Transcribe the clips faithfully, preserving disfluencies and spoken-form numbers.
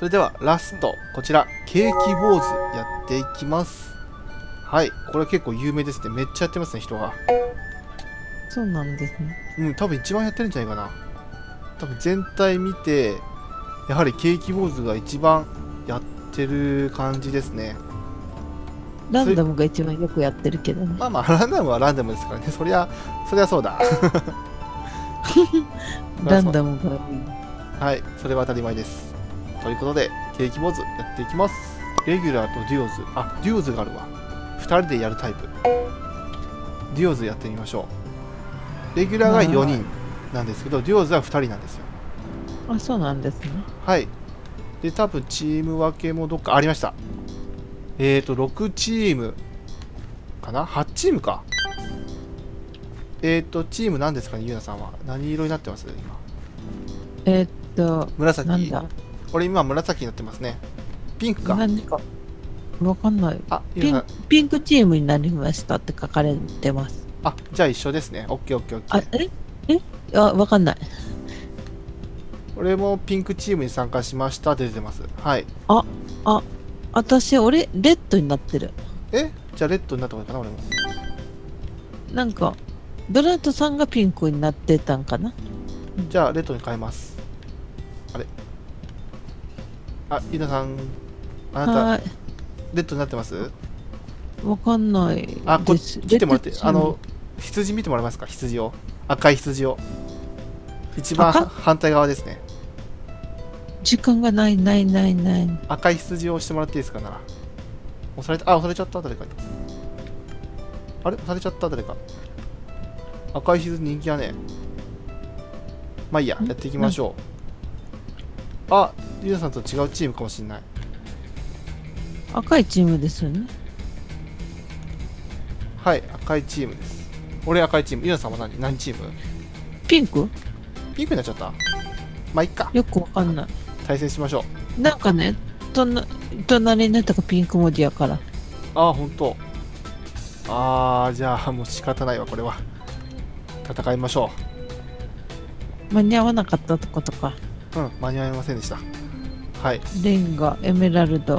それではラスト、こちら、ケーキウォーズやっていきます。はい、これ結構有名ですね。めっちゃやってますね、人が。 そうなんですね。 うん、多分一番やってるんじゃないかな。多分全体見て、やはりケーキウォーズが一番やってる感じですね。 ランダムが一番よくやってるけどね。 まあまあ、ランダムはランダムですからね。そりゃ、そりゃそうだ。 ランダムが多い。 はい、それは当たり前です。ということで、ケーキウォーズやっていきます。レギュラーとデュオズ。あ、デュオズがあるわ。ふたりでやるタイプ。デュオズやってみましょう。レギュラーがよにんなんですけど、デュオズはふたりなんですよ。 あ、そうなんですね。 はい。で、多分チーム分けもどっかありました。えーと、ろくチームかな ?はち チームか。えーと、チーム何ですかね、ゆうなさんは。何色になってます今。 えーっと、 紫。 なんだ俺今紫になってますね。ピンクか。 何かわかんない。 あ、ゆピンうなさん。 ピンクチームになりましたって書かれてます。 あ、じゃあ一緒ですね。オッケーオッケーオッケあ、 ー。 ええあ、わかんない。 俺もピンクチームに参加しましたって出てます。はい。 あ、あ、私、俺、レッドになってる。 えじゃあレッドになった方がいいかな、俺も。 なんか、ドラットさんがピンクになってたんかな。 じゃあレッドに変えます。あれあ、ゆうなさん。あなた、 はレッドになってますーい。わかんないあ、こっです。 ち来てもらってレッド、チームあの、羊見てもらえますか羊を。赤い羊を。一番赤反対側ですね。 時間がないないないない。 赤い羊を押してもらっていいですかなら。押された、あ、押されちゃった誰かに。あれ押されちゃった誰か。赤い羊人気やね。まあいいや、やっていきましょう。あ、ゆうなさんと違うチームかもしれない。 赤いチームですよね。 はい、赤いチームです。俺赤いチーム。ゆうなさんは何何チームピンクピンクになっちゃった。まあいっか。 よくわかんない。 対戦しましょう。 なんかね、とな隣のやつがピンク文字やから。 ああ、ほんと。ああ、じゃあもう仕方ないわ、これは。戦いましょ間に合わなかったとことか。 う。うん、間に合いませんでした。はい。 レンガ、エメラルド。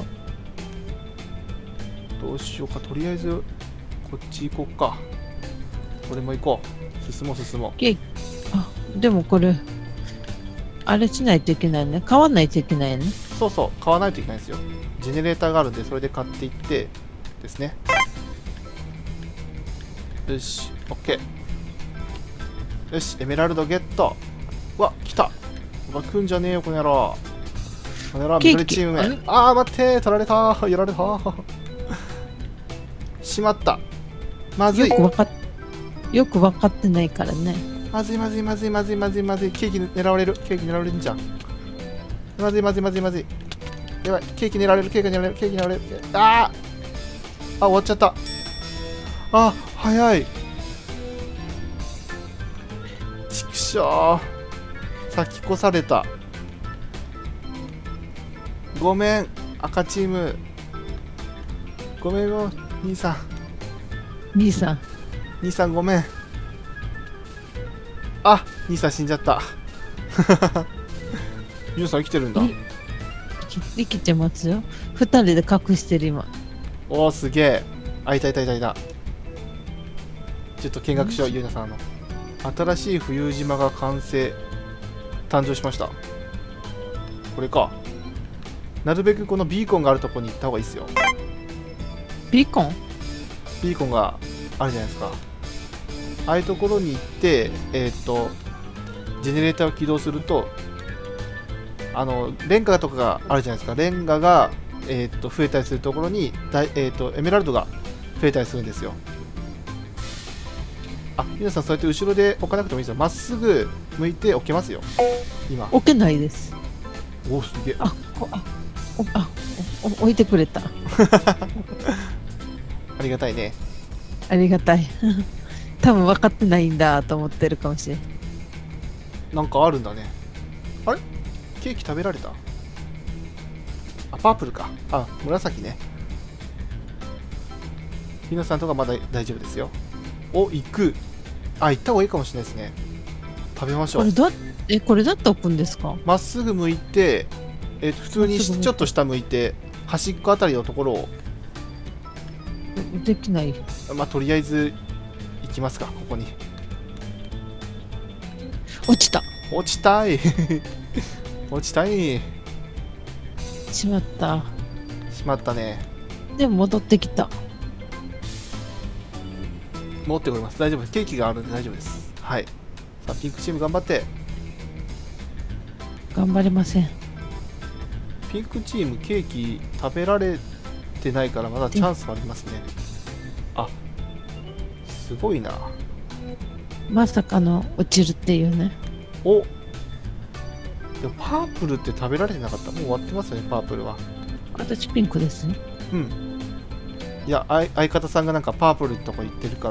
どうしようか。とりあえず、こっち行こうか。これも行こう。進もう、進もう。 ケーキ。あ、でもこれ、あれしないといけないね。買わないといけないね。 そうそう、買わないといけないんですよ。ジェネレーターがあるんで、それで買っていってですね。よし、オッケー。よし、エメラルドゲット。うわ、来た。うわ、来んじゃねえよ、この野郎。この野郎、 ケーキ緑チームあれ目。あー、待ってー、取られたー。やられたー。しまった。まずい。 よくわかっ、よくわかってないからね。 まずいまずいまずいまずいまずいまずい。ケーキ狙われる。ケーキ狙われるんじゃん。まずいまずいまずいまずい。やばい。ケーキ狙われる。ケーキ狙われる。ケーキ狙われる。あーあ、終わっちゃった。あ、早い。ちくしょう。先越された。ごめん。赤チーム。ごめんよ、兄さん。 兄さん。 兄さんごめん。あ、兄さん死んじゃった。兄さん生きてるんだ。 生きてますよ。二人で隠してる今。 おお、すげえ。あ、いたいたいたいた。ちょっと見学しよう、ゆうなさん。あの新しい浮遊島が完成誕生しました。これか。なるべくこのビーコンがあるところに行った方がいいですよ。 ビーコンビーコンがあるじゃないですか。ああいうところに行ってえっ、ー、とジェネレーターを起動すると、あのレンガとかがあるじゃないですか。レンガが、えー、と増えたりするところにだい、えー、とエメラルドが増えたりするんですよ。あ、皆さんそうやって後ろで置かなくてもいいですよ。まっすぐ向いて置けますよ。今。 置けないです。 おお、すげえ。 あ、こあ、おあおお置いてくれた。 ありがたいね。 ありがたい。多分分かってないんだと思ってるかもしれん。 なんかあるんだね。あれケーキ食べられた？あ、パープルか。あ、紫ね。ひなさんとかまだ大丈夫ですよ。お、行く。あ、行った方がいいかもしれないですね。食べましょう。 これだえこれだって置くんですか？ まっすぐ向いて、 えーと普通にちょっと下向いて端っこあたりのところを、 できない。 まあとりあえず行きますか。ここに落ちた。 落ちたい落ちたい。 しまった。 しまったね。 でも戻ってきた。 持ってこれます。大丈夫です。ケーキがあるんで大丈夫です。はい。さあピンクチーム頑張って。 頑張れません。 ピンクチームケーキ食べられてないからまだチャンスはありますね。あ、すごいな。 まさかの落ちるっていうね。 お、でもパープルって食べられてなかった。もう終わってますよね、パープルは。 私ピンクですね。 うん。いや、相相方さんがなんかパープルとか言ってるから。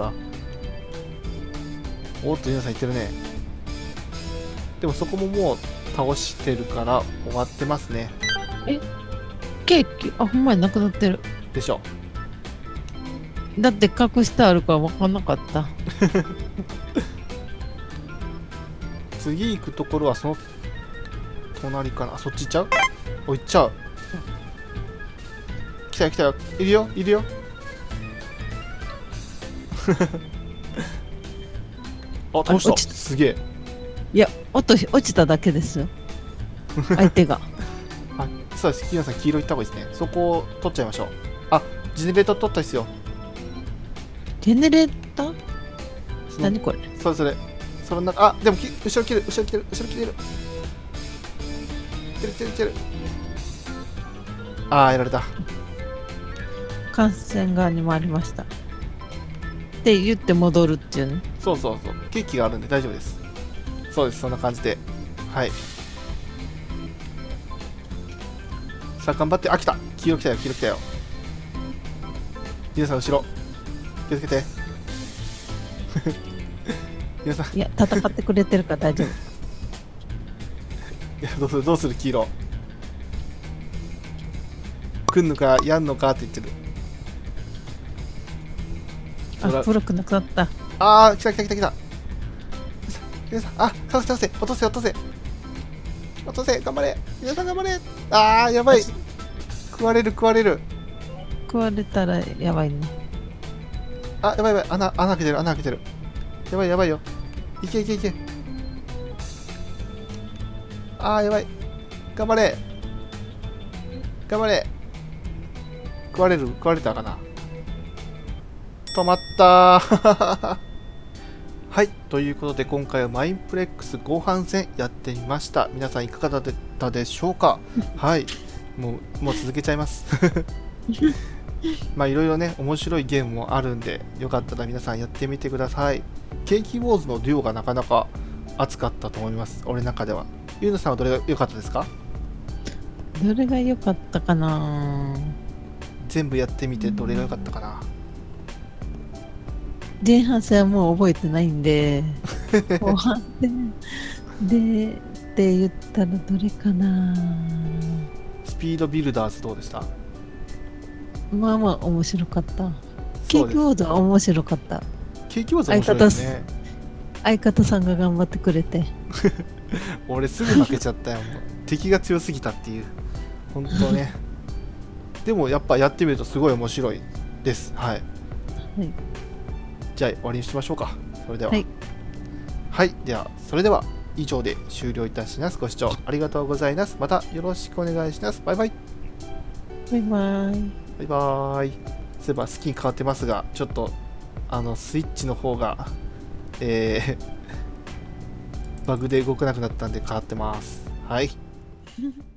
おっと、皆さん言ってるね。でもそこももう倒してるから終わってますね。 え、ケーキ、あ、ほんまになくなってる。 でしょ。 だって隠してあるから分かんなかった。 次行くところはその隣かな。あ、そっち行っちゃう？お、行っちゃう。来たよ来たよ。いるよいるよ。あ、倒した。すげえ。 いや、落とし落ちただけですよ。相手が。 あ、そうです。皆さん黄色行った方がいいですね。そこを取っちゃいましょう。あ、ジェネレーター取ったですよ。 ジェネレーター？ その何これ？ それそれ。その中、あ、でもき後ろ切る、後ろ切る、後ろ切れる。切る切る切る。あー、やられた。 感染側に回りました。って言って戻るっていうね。 そうそうそう。ケーキがあるんで大丈夫です。そうです、そんな感じで。はい。さあ、頑張って。あ、来た。黄色来たよ、黄色来たよ。皆さん、後ろ。気をつけて。皆さん。 いや、戦ってくれてるから大丈夫。 いや、どうする、どうする、黄色。来んのか、やんのかって言ってる。 あ、黒くなくなった。 あー、来た来た来た来た。皆さん、あ、倒せ倒せ、落とせ落とせ。落とせ、頑張れ。皆さん頑張れ。あー、やばい。食われる食われる。 食われたらやばいね。 あ、やばいやばい。穴、穴開けてる、穴開けてる。やばいやばいよ。いけいけいけ。あー、やばい。頑張れ。頑張れ。食われる食われたかな。止まったー。はい、ということで今回はマインプレックス後半戦やってみました。皆さんいかがだったでしょうか。はい、もうもう続けちゃいます。まあいろいろね面白いゲームもあるんで、よかったら皆さんやってみてください。ケーキウォーズのデュオがなかなか熱かったと思います、俺の中では。ゆうなさんはどれが良かったですか？ どれが良かったかな。 全部やってみてどれが良かったかな。 前半戦はもう覚えてないんで、後半戦でって言ったらどれかな。 スピードビルダーズどうでした？ まあまあ面白かった。ケーキウォーズは面白かった。 ケーキウォーズ面白いですね。 相方さんが頑張ってくれて。 俺すぐ負けちゃったよ。もう敵が強すぎたっていう。本当ね。でもやっぱやってみるとすごい面白いです。はい。 はい。 じゃあ終わりにしましょうか。それでは。 はい。 はい。では、それでは以上で終了いたします。ご視聴ありがとうございます。またよろしくお願いします。バイバイ。 バイバイ。 バイバイ。そういえばスキン変わってますが、ちょっとあのスイッチの方が、えー、バグで動かなくなったんで変わってます。はい。